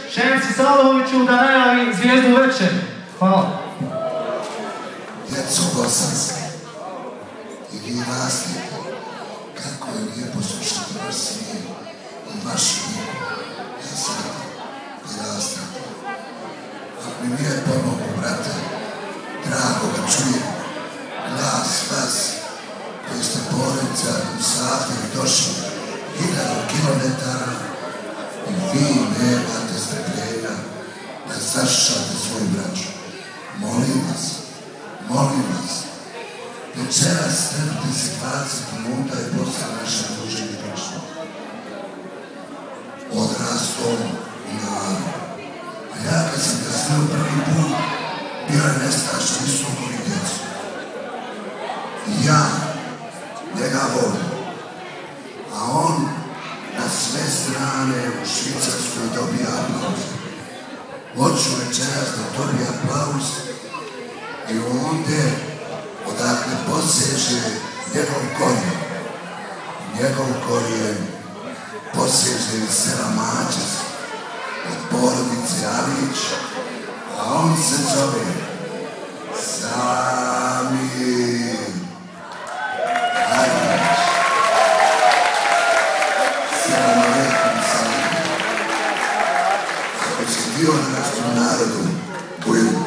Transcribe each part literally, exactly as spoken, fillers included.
Šemci Saloviću da najavi zvijezdu večer. Hvala. Djeco bosanska, i vi rastite, kako je lijepo slušati vaš svijet i vaš svijet. Ja sam i rastite. Ako mi nije pomogu, brate, drago ga čujem, glas vas, koji ste porodica u Safiri došli hiljadu kilometara i vi nemate strpljenja da zaššate svoju braću. Molim vas, molim vas, večeras strpite se dvadeset minuta i posle naše druženje prošlo. Odrastom u narodu. A ja kad sam ga sreo prvi put, bio je nestaša visokog i djecu. I ja njega volim, a on na sve strane u Švicarskoj dobija aplauz. Hoću večeras da dobije aplauz i onda odakle poseže njegov korijen. Njegov korijen poseže iz sela Mačes, od porodice Alić, a on se zove Samir Alić. Salam alaikum, Samir. Ako si dio na našem narodu, bujemo.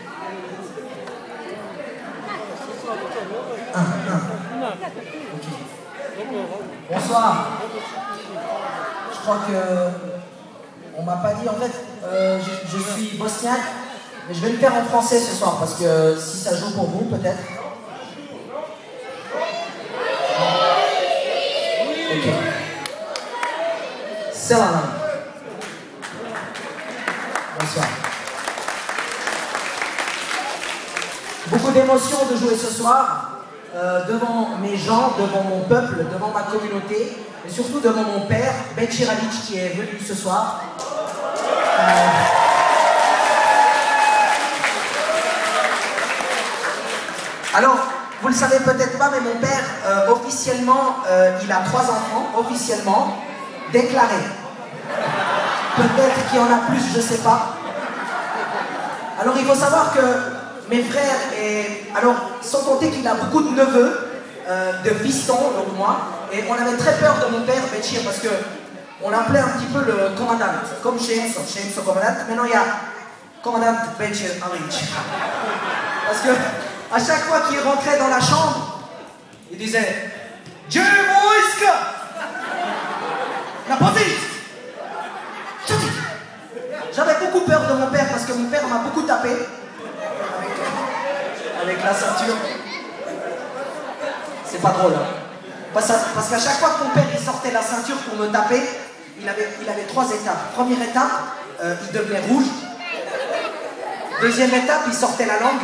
Ah, ah. Okay. Bonsoir. Je crois que on m'a pas dit en fait. Euh, je, je suis bosniaque, mais je vais le faire en français ce soir parce que si ça joue pour vous peut-être. Ok. Selam. Bonsoir. Beaucoup d'émotions de jouer ce soir euh, devant mes gens, devant mon peuple, devant ma communauté, et surtout devant mon père, Bećir Alić, qui est venu ce soir. Euh... Alors, vous le savez peut-être pas, mais mon père, euh, officiellement, euh, il a trois enfants, officiellement, déclarés. Peut-être qu'il y en a plus, je sais pas. Alors, il faut savoir que mes frères, et alors, sans compter qu'il a beaucoup de neveux, euh, de fistons, donc moi, et on avait très peur de mon père, Bećir, parce que on l'appelait un petit peu le commandant, comme chez Enzo, chez Enzo commandant. Maintenant, il y a commandant Bećir Alić. Parce que à chaque fois qu'il rentrait dans la chambre, il disait Dieu Moïska la police. J'avais beaucoup peur de mon père parce que mon père m'a beaucoup tapé avec, avec la ceinture. C'est pas drôle, hein. Parce, parce qu'à chaque fois que mon père il sortait la ceinture pour me taper, il avait, il avait trois étapes. Première étape, euh, il devenait rouge. Deuxième étape, il sortait la langue.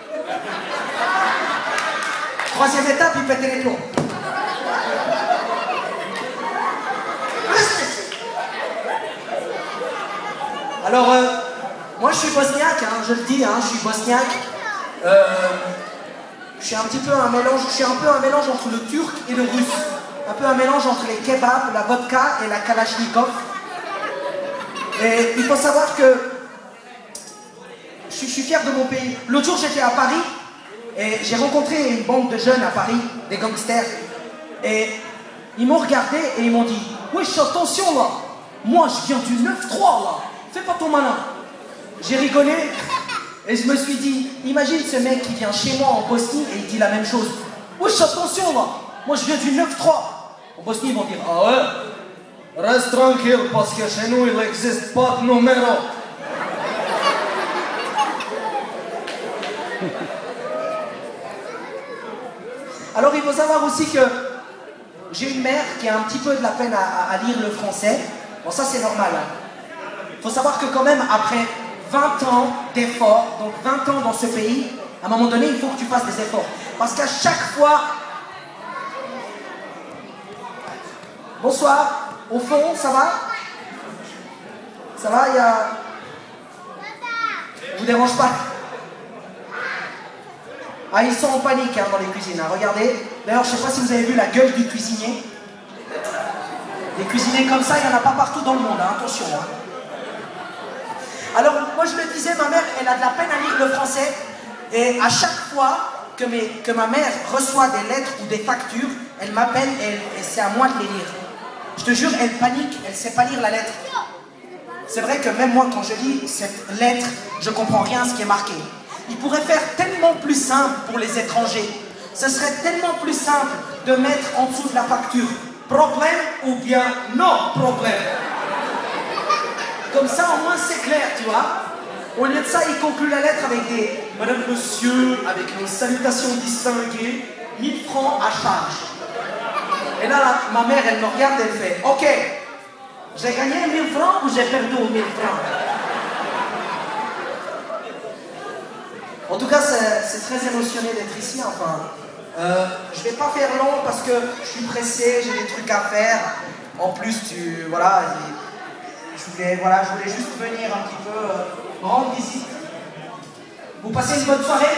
Troisième étape, il pétait les plombs. Alors, euh, moi je suis bosniaque, hein, je le dis, hein, je suis bosniaque. Euh, je suis un petit peu un mélange, je suis un peu un mélange entre le turc et le russe. Un peu un mélange entre les kebabs, la vodka et la kalachnikov. Et il faut savoir que je suis, je suis fier de mon pays. L'autre jour j'étais à Paris et j'ai rencontré une bande de jeunes à Paris, des gangsters. Et ils m'ont regardé et ils m'ont dit « Wesh, attention là, moi je viens du neuf trois là, fais pas ton malin ». J'ai rigolé et je me suis dit « Imagine ce mec qui vient chez moi en Bosnie et il dit la même chose. Wesh, attention là, moi je viens du neuf trois ». En Bosnie ils vont dire « Ah ouais, reste tranquille parce que chez nous il n'existe pas de numéro ». Alors il faut savoir aussi que j'ai une mère qui a un petit peu de la peine à, à lire le français. Bon, ça c'est normal. Il faut savoir que quand même après vingt ans d'efforts, donc vingt ans dans ce pays, à un moment donné il faut que tu fasses des efforts. Parce qu'à chaque fois... Bonsoir, au fond, ça va? Ça va, il y a... Je vous dérange pas? Ah, ils sont en panique hein, dans les cuisines, hein. Regardez. D'ailleurs, je ne sais pas si vous avez vu la gueule du cuisinier. Des cuisiniers comme ça, il n'y en a pas partout dans le monde, hein. Attention. Hein. Alors, moi je le disais, ma mère, elle a de la peine à lire le français. Et à chaque fois que, mes, que ma mère reçoit des lettres ou des factures, elle m'appelle et, et c'est à moi de les lire. Je te jure, elle panique, elle ne sait pas lire la lettre. C'est vrai que même moi, quand je lis cette lettre, je ne comprends rien à ce qui est marqué. Il pourrait faire tellement plus simple pour les étrangers. Ce serait tellement plus simple de mettre en dessous de la facture problème ou bien non problème. Comme ça, au moins, c'est clair, tu vois. Au lieu de ça, il conclut la lettre avec des « Madame, Monsieur, avec une salutation distinguée, mille francs à charge ». Et là, là, ma mère, elle me regarde et elle fait « Ok, j'ai gagné mille francs ou j'ai perdu mille francs ?» En tout cas, c'est très émotionné d'être ici, enfin. Euh, je vais pas faire long parce que je suis pressé, j'ai des trucs à faire. En plus, tu... Voilà, je voulais, voilà, je voulais juste venir un petit peu euh, rendre visite. Vous passez une bonne soirée?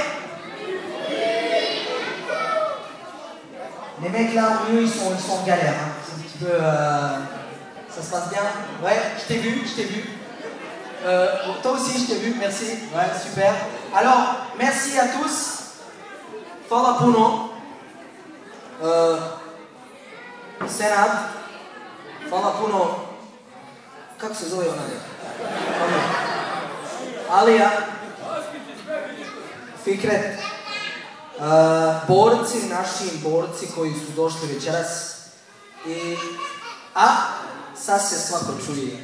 Les mecs là, eux, ils sont, ils sont en galère. Hein. C'est un petit peu... Euh... Ça se passe bien? Ouais, je t'ai vu, je t'ai vu. Euh, toi aussi, je t'ai vu, merci. Ouais, super. Alors, merci à tous. Hvala puno. Euh, Senad. Hvala puno. Kako se zove ona? Alija. Fikret. Uh, borci, naši borci koji su došli večeras. I, a, sad se svako čuje.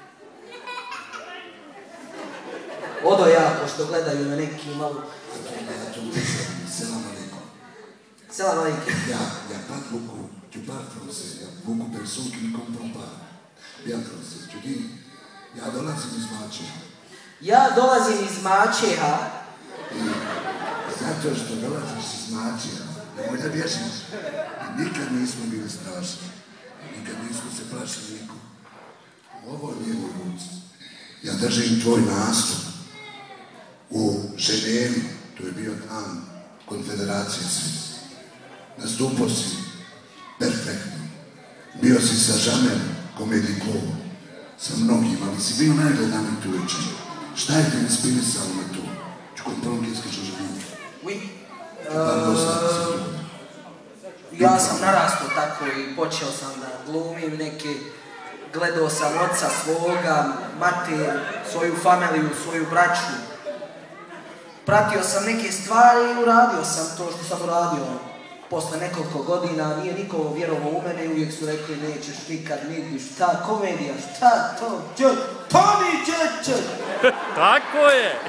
Odo ja, pošto gledaju na neki malo... Selam alaikum. Selam alaikum. Il y a, il y a pas beaucoup, tu parles français, il y a beaucoup de personnes qui ne comprennent pas bien français. Tu dis, ja dolazim iz Mačeha. Ja dolazim iz Mačeha. I zato što dolaziš iz Mačeha, nemoj da bježiš. Nikad nismo bili strašni, nikad nismo se plašili nikom. U ovoj lijevoj ruci ja držim tvoj nastup u Ženevi, to je bio dan Konfederacije Svijest. Nastupao si perfektno. Bio si sa Žamer Komedikovom, sa mnogim, ali si bio najgledaniji tu večer. Šta je te inspirisalo na to? Tu comprends qu'est-ce que je dis? Oui. Uh, ja sam narastao tako i počeo sam da glumim neke, gledao sam oca svoga, mater, svoju familiju, svoju braću. Pratio sam neke stvari i uradio sam to što sam uradio. Posle nekoliko godina nije niko vjerovao u mene i uvijek su rekli nećeš nikad nigdje, šta komedija, šta to, če, to mi čeče. Tako je!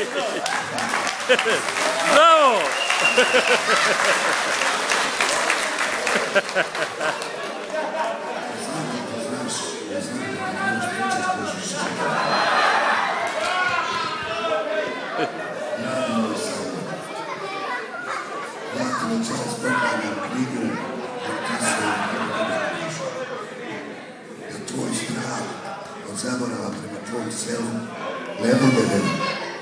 Bravo! Večeras poklanjam knjigu da tvoj strah od zaborava prema tvojom selu ne bude velik.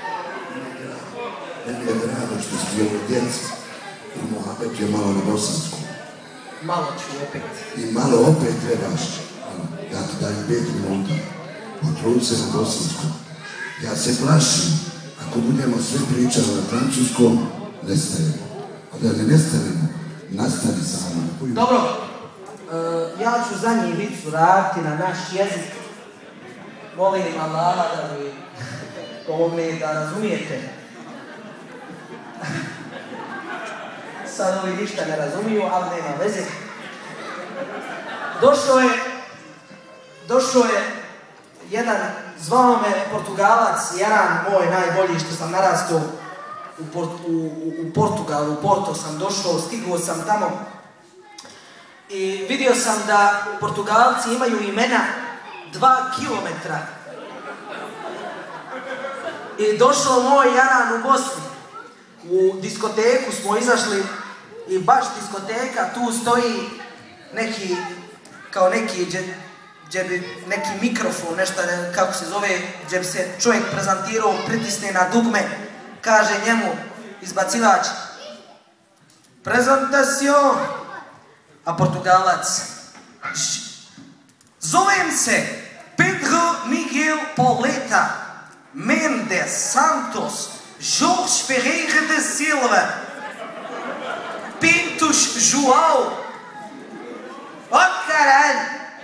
Meni je drago što si ovoj djeci i Mohamed je malo na bosansku. Malo ću opet. I malo opet trebaš. Ja ti dajem pet minuta. Potrudi se na bosansku. Ja se plašim, ako budemo sve pričali na francuskom, nestajemo. Da ne nestanemo, nastani samo. Dobro, uh, ja ću zadnji vic uraditi na naš jezik. Molim Allaha da mi pomogne da razumijete. Sad ovi ništa ne razumiju, ali nema veze. Došao je, došao je jedan, zvao me Portugalac, jedan moj najbolji što sam narastao U, Port, u, u Portugalu, u Porto sam došao, stigao sam tamo i vidio sam da Portugalci imaju imena dva kilometra. I došao moj jaran u Bosni. U diskoteku smo izašli i baš diskoteka, tu stoji neki, kao neki, gdje, gdje bi neki mikrofon, nešto, ne, kako se zove, gdje bi se čovjek prezentirao, pritisne na dugme. Kaže njemu izbacivač prezentacion, a Portugalac zovem se Pedro Miguel Pauleta, Mendes Santos, Jorge Ferreira da Silva, Pintos João. O caralj!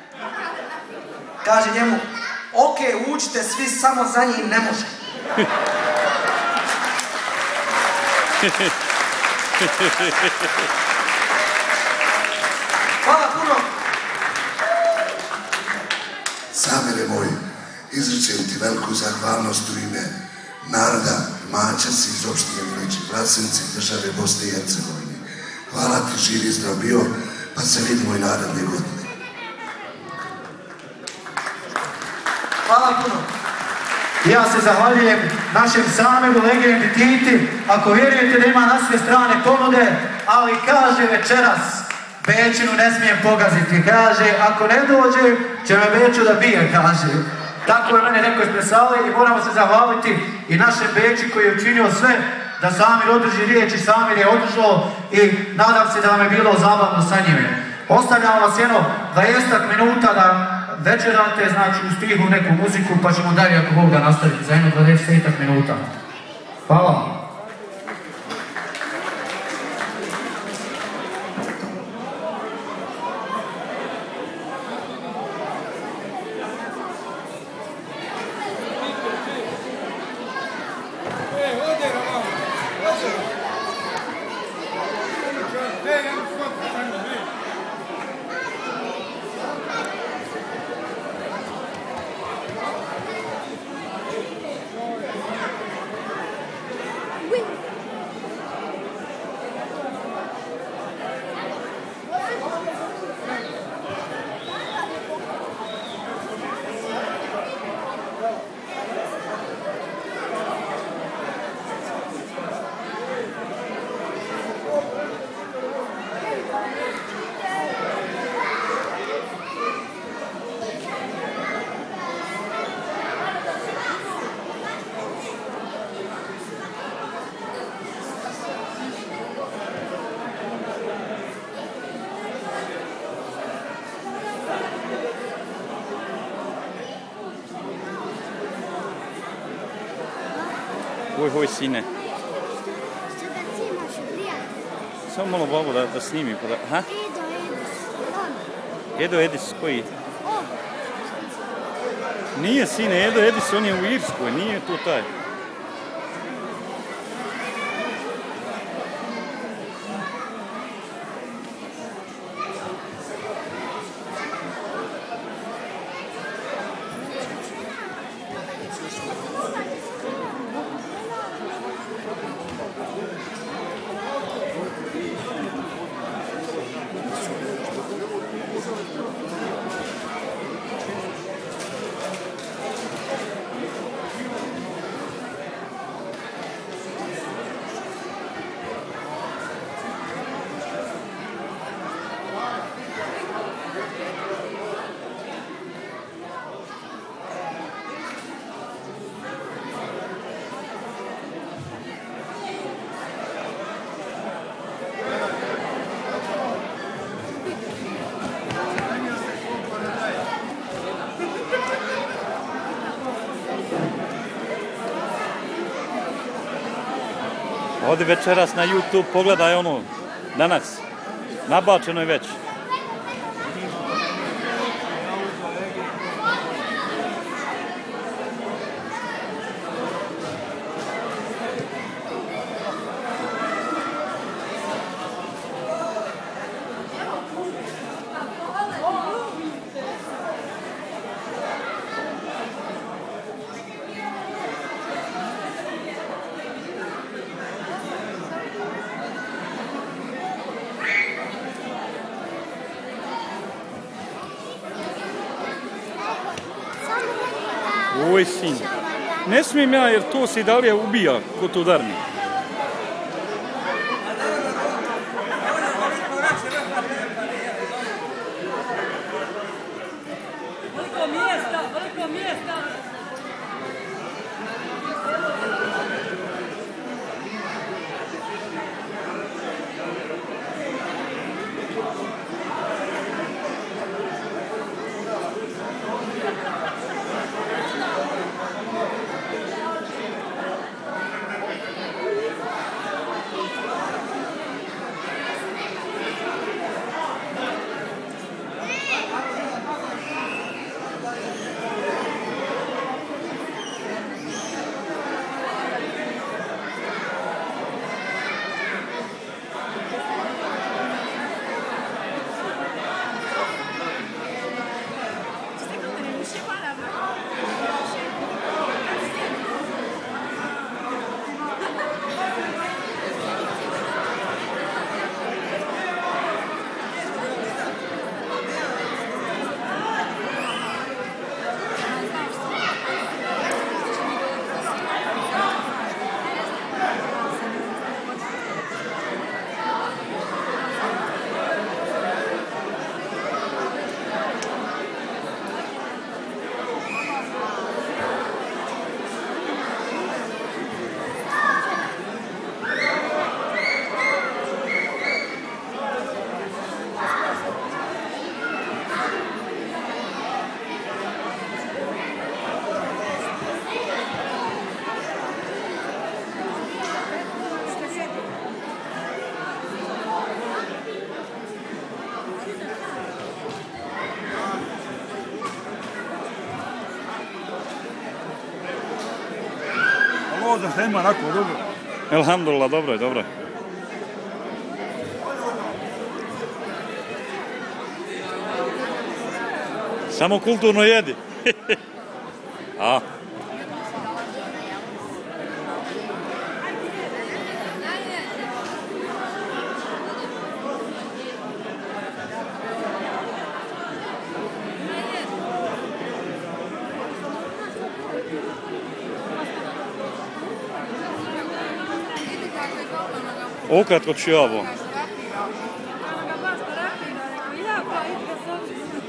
Kaže njemu, ok, uđite svi, samo za njim ne može. Hvala puno. Samire moj, izričem ti veliku zahvalnost u ime naroda Mačas iz opštine Milići Vlasenci, države Bosne i Hercegovine. Hvala ti, živi i zdrav bio, pa se vidimo i naredne godine. Hvala puno. Ja se zahvaljujem našem samemu legendi Titi, ako vjerujete da ima na sve strane ponude, ali kaže večeras, Bećinu ne smijem pogaziti, kaže, ako ne dođe, će me Beću da bije, kaže. Tako je mene neko ispred sale i moramo se zahvaliti i našem Beći koji je učinio sve da Samir održi riječ i Samir je održao i nadam se da vam je bilo zabavno sa njime. Ostavljamo vas jedno dvadeset minuta da večerate, znači u stihu neku muziku, pa ćemo dalje ako Bog da nastaviti za jedno dvadeset minuta. Hvala. Hoj, hoj, sine. Samo malo babo da, da snimim. Pa da, ha? Edo Edis, koji? Nije, sine, Edo Edis, on je u Irskoj, nije tu taj. Odi večeras na YouTube, pogledaj ono, danas, nabačeno je već. Oj, sin. Ne smijem ja, jer to se dalje ubija kod udarni. Veliko mjesta, veliko mjesta. voza šta ima, onako, dobro. Elhamdulillah, dobro je, dobro je. Samo kulturno jedi. A. Ukratko ću ja ovo. Ono ga baš rapira, rekao ja pa idem sa ovim.